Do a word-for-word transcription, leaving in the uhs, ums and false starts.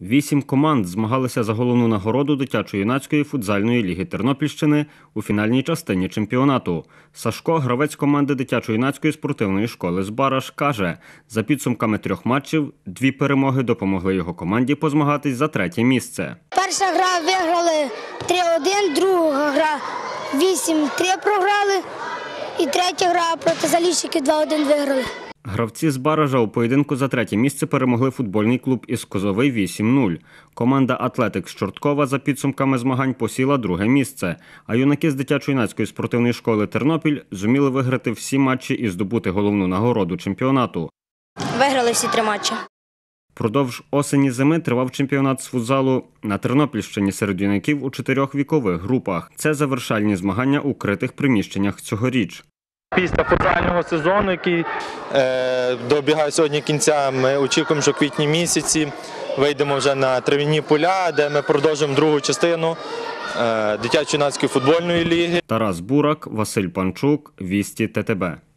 Вісім команд змагалися за головну нагороду дитячо-юнацької футзальної ліги Тернопільщини у фінальній частині чемпіонату. Сашко, гравець команди дитячо-юнацької спортивної школи «Збараж», каже, за підсумками трьох матчів, дві перемоги допомогли його команді позмагатись за третє місце. Перша гра виграли три один, друга гра вісім три програли і третя гра проти Заліщиків два один виграли. Гравці «Збаража» у поєдинку за третє місце перемогли футбольний клуб із Козови вісім нуль. Команда «Атлетик» з Чорткова за підсумками змагань посіла друге місце, а юнаки з дитячо-юнацької спортивної школи «Тернопіль» зуміли виграти всі матчі і здобути головну нагороду чемпіонату. Виграли всі три матчі. Продовж осені-зими тривав чемпіонат з футзалу на Тернопільщині серед юнаків у чотирьох вікових групах. Це завершальні змагання у критих приміщеннях цьогоріч. Після футзального сезону, який е, добігає сьогодні кінця, ми очікуємо, що в квітні місяці вийдемо вже на трав'яні поля, де ми продовжимо другу частину е, дитячо-юнацької футбольної ліги. Тарас Бурак, Василь Панчук, Вісті ТТБ.